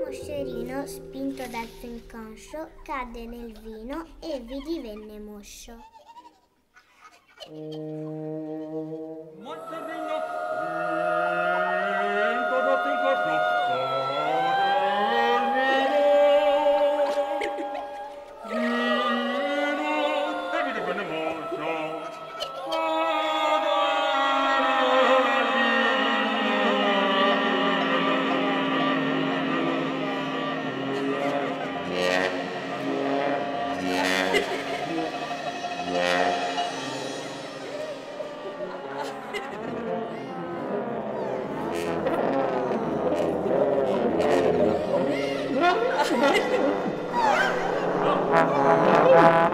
moscerino, spinto dal suo inconscio, cadde nel vino e vi divenne moscio. Ha ha ha ha!